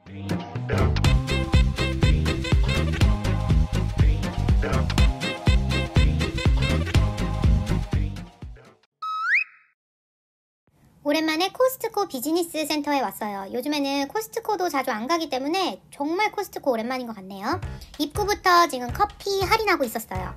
오랜만에 코스트코 비즈니스 센터에 왔어요. 요즘에는 코스트코도 자주 안 가기 때문에 정말 코스트코 오랜만인 것 같네요. 입구부터 지금 커피 할인하고 있었어요.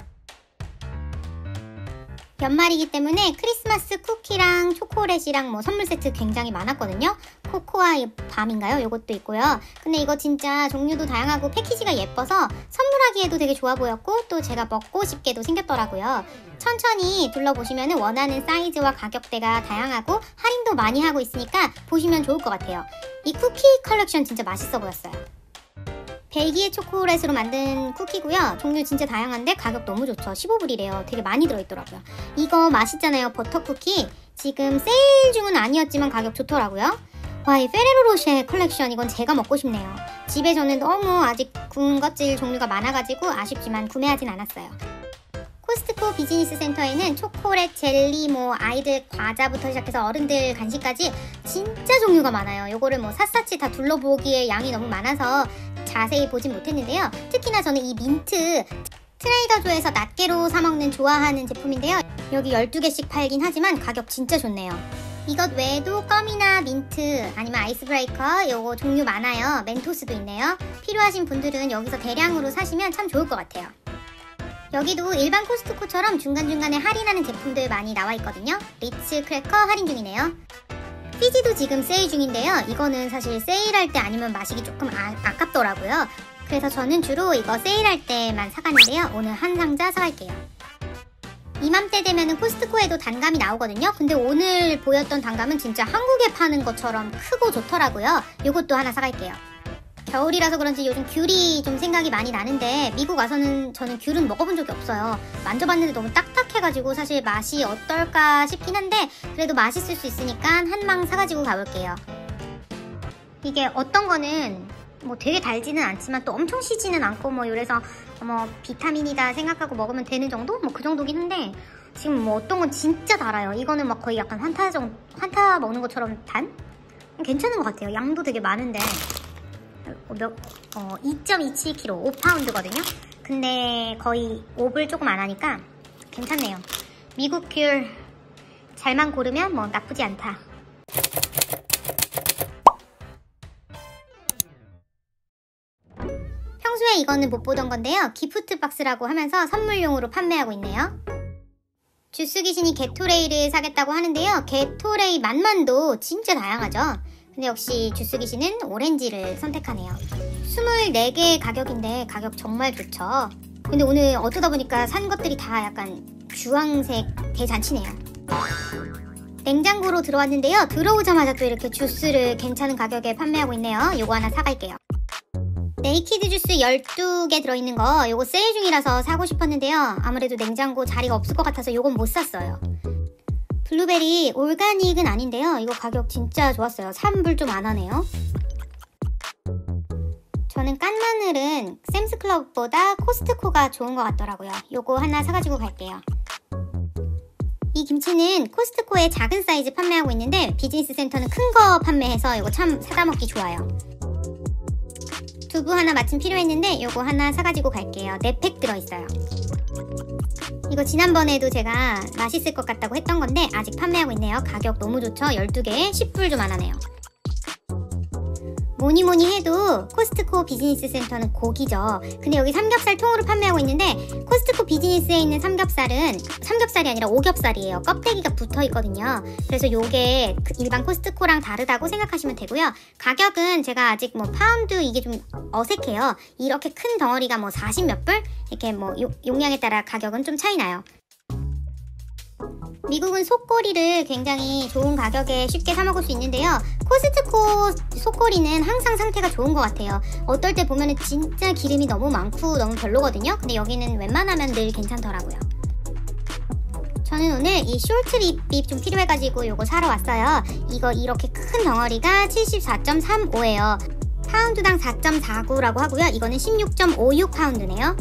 연말이기 때문에 크리스마스 쿠키랑 초콜릿이랑 뭐 선물 세트 굉장히 많았거든요. 코코아 밤인가요? 요것도 있고요. 근데 이거 진짜 종류도 다양하고 패키지가 예뻐서 선물하기에도 되게 좋아 보였고 또 제가 먹고 싶게도 생겼더라고요. 천천히 둘러보시면 원하는 사이즈와 가격대가 다양하고 할인도 많이 하고 있으니까 보시면 좋을 것 같아요. 이 쿠키 컬렉션 진짜 맛있어 보였어요. 벨기에 초콜릿으로 만든 쿠키고요. 종류 진짜 다양한데 가격 너무 좋죠. 15불이래요. 되게 많이 들어있더라고요. 이거 맛있잖아요. 버터 쿠키. 지금 세일 중은 아니었지만 가격 좋더라고요. 와, 이 페레로 로쉐 컬렉션 이건 제가 먹고 싶네요. 집에 저는 너무 아직 군것질 종류가 많아가지고 아쉽지만 구매하진 않았어요. 코스트코 비즈니스 센터에는 초콜릿, 젤리, 뭐 아이들 과자부터 시작해서 어른들 간식까지 진짜 종류가 많아요. 요거를 뭐 샅샅이 다 둘러보기에 양이 너무 많아서 자세히 보진 못했는데요. 특히나 저는 이 민트 트레이더조에서 낱개로 사먹는 좋아하는 제품인데요. 여기 12개씩 팔긴 하지만 가격 진짜 좋네요. 이것 외에도 껌이나 민트 아니면 아이스 브레이커 요거 종류 많아요. 멘토스도 있네요. 필요하신 분들은 여기서 대량으로 사시면 참 좋을 것 같아요. 여기도 일반 코스트코처럼 중간중간에 할인하는 제품들 많이 나와 있거든요. 리츠 크래커 할인 중이네요. 피지도 지금 세일 중인데요. 이거는 사실 세일할 때 아니면 마시기 조금 아깝더라고요. 그래서 저는 주로 이거 세일할 때만 사가는데요. 오늘 한 상자 사갈게요. 이맘때 되면은 코스트코에도 단감이 나오거든요. 근데 오늘 보였던 단감은 진짜 한국에 파는 것처럼 크고 좋더라고요. 요것도 하나 사갈게요. 겨울이라서 그런지 요즘 귤이 좀 생각이 많이 나는데 미국 와서는 저는 귤은 먹어본 적이 없어요. 만져봤는데 너무 딱딱해가지고 사실 맛이 어떨까 싶긴 한데 그래도 맛있을 수 있으니까 한 망 사가지고 가볼게요. 이게 어떤 거는 뭐 되게 달지는 않지만 또 엄청 시지는 않고 뭐 이래서 뭐 비타민이다 생각하고 먹으면 되는 정도? 뭐 그 정도긴 한데 지금 뭐 어떤 건 진짜 달아요. 이거는 막 거의 약간 환타 먹는 것처럼 단? 괜찮은 것 같아요. 양도 되게 많은데 2.27kg, 5파운드거든요. 근데 거의 5불 조금 안 하니까 괜찮네요. 미국 귤 잘만 고르면 뭐 나쁘지 않다. 평소에 이거는 못 보던 건데요. 기프트 박스라고 하면서 선물용으로 판매하고 있네요. 주스 귀신이 게토레이를 사겠다고 하는데요. 게토레이 맛만도 진짜 다양하죠. 근데 역시 주스 귀신은 오렌지를 선택하네요. 24개의 가격인데 가격 정말 좋죠. 근데 오늘 어쩌다 보니까 산 것들이 다 약간 주황색 대잔치네요. 냉장고로 들어왔는데요. 들어오자마자 또 이렇게 주스를 괜찮은 가격에 판매하고 있네요. 요거 하나 사갈게요. 네이키드 주스 12개 들어있는 거 요거 세일 중이라서 사고 싶었는데요. 아무래도 냉장고 자리가 없을 것 같아서 요건 못 샀어요. 블루베리 올가닉은 아닌데요. 이거 가격 진짜 좋았어요. 3불 좀 안 하네요. 저는 깐마늘은 샘스클럽보다 코스트코가 좋은 것 같더라고요. 요거 하나 사가지고 갈게요. 이 김치는 코스트코에 작은 사이즈 판매하고 있는데 비즈니스 센터는 큰 거 판매해서 이거 참 사다 먹기 좋아요. 두부 하나 마침 필요했는데 요거 하나 사가지고 갈게요. 4팩 들어있어요. 이거 지난번에도 제가 맛있을 것 같다고 했던 건데 아직 판매하고 있네요. 가격 너무 좋죠? 12개에 10불 좀 안 하네요. 뭐니뭐니 해도 코스트코 비즈니스 센터는 고기죠. 근데 여기 삼겹살 통으로 판매하고 있는데 코스트코 비즈니스에 있는 삼겹살은 삼겹살이 아니라 오겹살이에요. 껍데기가 붙어 있거든요. 그래서 요게 일반 코스트코랑 다르다고 생각하시면 되고요. 가격은 제가 아직 뭐 파운드 이게 좀 어색해요. 이렇게 큰 덩어리가 뭐 40몇 불? 이렇게 뭐 용량에 따라 가격은 좀 차이 나요. 미국은 속꼬리를 굉장히 좋은 가격에 쉽게 사 먹을 수 있는데요. 코스트코 속꼬리는 항상 상태가 좋은 것 같아요. 어떨 때 보면 진짜 기름이 너무 많고 너무 별로거든요. 근데 여기는 웬만하면 늘 괜찮더라고요. 저는 오늘 이 숄트립 좀 필요해가지고 요거 사러 왔어요. 이거 이렇게 큰 덩어리가 74.35예요. 파운드당 4.49라고 하고요. 이거는 16.56 파운드네요.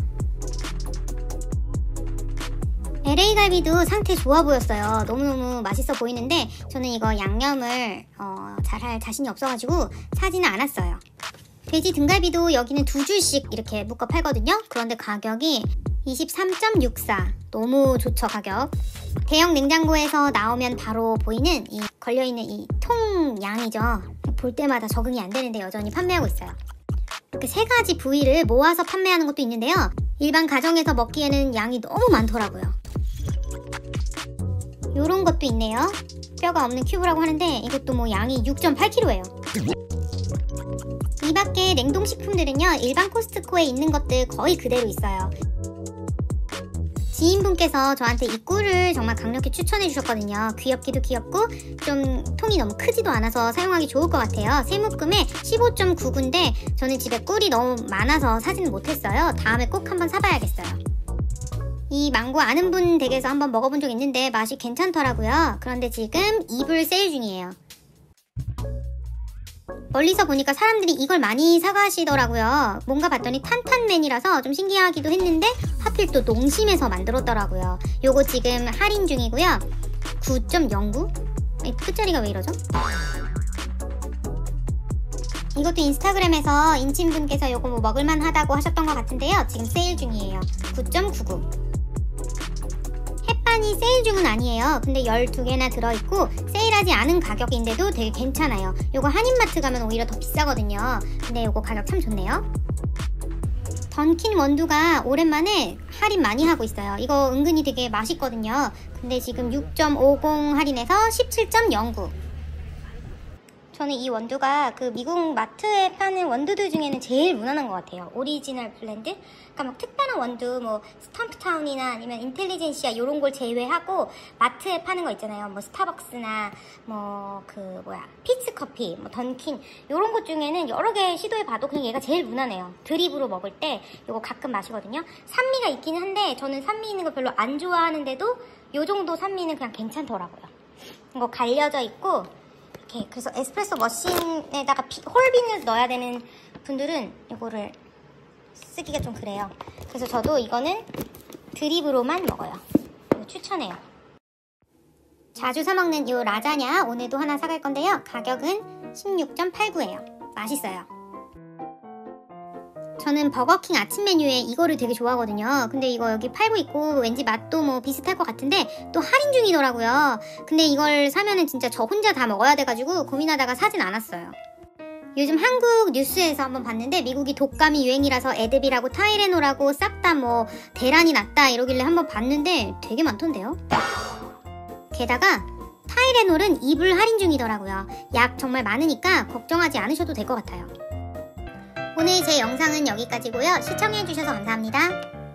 LA 갈비도 상태 좋아 보였어요. 너무너무 맛있어 보이는데 저는 이거 양념을 잘할 자신이 없어가지고 사지는 않았어요. 돼지 등갈비도 여기는 2줄씩 이렇게 묶어 팔거든요. 그런데 가격이 23.64. 너무 좋죠, 가격. 대형 냉장고에서 나오면 바로 보이는 이 걸려있는 이 통 양이죠. 볼 때마다 적응이 안 되는데 여전히 판매하고 있어요. 이렇게 3가지 부위를 모아서 판매하는 것도 있는데요. 일반 가정에서 먹기에는 양이 너무 많더라고요. 요런 것도 있네요. 뼈가 없는 큐브라고 하는데 이것도 뭐 양이 6.8kg예요. 이 밖에 냉동식품들은요, 일반 코스트코에 있는 것들 거의 그대로 있어요. 지인분께서 저한테 이 꿀을 정말 강력히 추천해 주셨거든요. 귀엽기도 귀엽고 좀 통이 너무 크지도 않아서 사용하기 좋을 것 같아요. 세 묶음에 15.99인데 저는 집에 꿀이 너무 많아서 사지는 못했어요. 다음에 꼭 한번 사봐야겠어요. 이 망고 아는 분 댁에서 한번 먹어본 적 있는데 맛이 괜찮더라고요. 그런데 지금 이불 세일 중이에요. 멀리서 보니까 사람들이 이걸 많이 사가시더라고요. 뭔가 봤더니 탄탄맨이라서 좀 신기하기도 했는데 하필 또 농심에서 만들었더라고요. 요거 지금 할인 중이고요. 9.09? 끝자리가 왜 이러죠? 이것도 인스타그램에서 인친분께서 요거 뭐 먹을만 하다고 하셨던 것 같은데요. 지금 세일 중이에요. 9.99. 햇반이 세일 중은 아니에요. 근데 12개나 들어있고 세일하지 않은 가격인데도 되게 괜찮아요. 요거 한인마트 가면 오히려 더 비싸거든요. 근데 요거 가격 참 좋네요. 던킨 원두가 오랜만에 할인 많이 하고 있어요. 이거 은근히 되게 맛있거든요. 근데 지금 6.50 할인해서 17.09. 저는 이 원두가 그 미국 마트에 파는 원두들 중에는 제일 무난한 것 같아요. 오리지널 블렌드? 그러니까 막 특별한 원두, 뭐 스탬프타운이나 아니면 인텔리젠시아 이런 걸 제외하고 마트에 파는 거 있잖아요. 뭐 스타벅스나 뭐 피츠커피, 뭐 던킨 이런 것 중에는 여러 개 시도해봐도 그냥 얘가 제일 무난해요. 드립으로 먹을 때 이거 가끔 마시거든요. 산미가 있긴 한데 저는 산미 있는 거 별로 안 좋아하는데도 요 정도 산미는 그냥 괜찮더라고요. 이거 갈려져 있고 이렇게, 그래서 에스프레소 머신에다가 홀빈을 넣어야 되는 분들은 이거를 쓰기가 좀 그래요. 그래서 저도 이거는 드립으로만 먹어요. 이거 추천해요. 자주 사먹는 이 라자냐 오늘도 하나 사갈 건데요. 가격은 16.89예요. 맛있어요. 저는 버거킹 아침 메뉴에 이거를 되게 좋아하거든요. 근데 이거 여기 팔고 있고 왠지 맛도 뭐 비슷할 것 같은데 또 할인 중이더라고요. 근데 이걸 사면은 진짜 저 혼자 다 먹어야 돼가지고 고민하다가 사진 않았어요. 요즘 한국 뉴스에서 한번 봤는데 미국이 독감이 유행이라서 에드빌하고 타이레놀하고 싹 다 뭐 대란이 났다 이러길래 한번 봤는데 되게 많던데요. 게다가 타이레놀은 이불 할인 중이더라고요. 약 정말 많으니까 걱정하지 않으셔도 될 것 같아요. 오늘 제 영상은 여기까지고요. 시청해주셔서 감사합니다.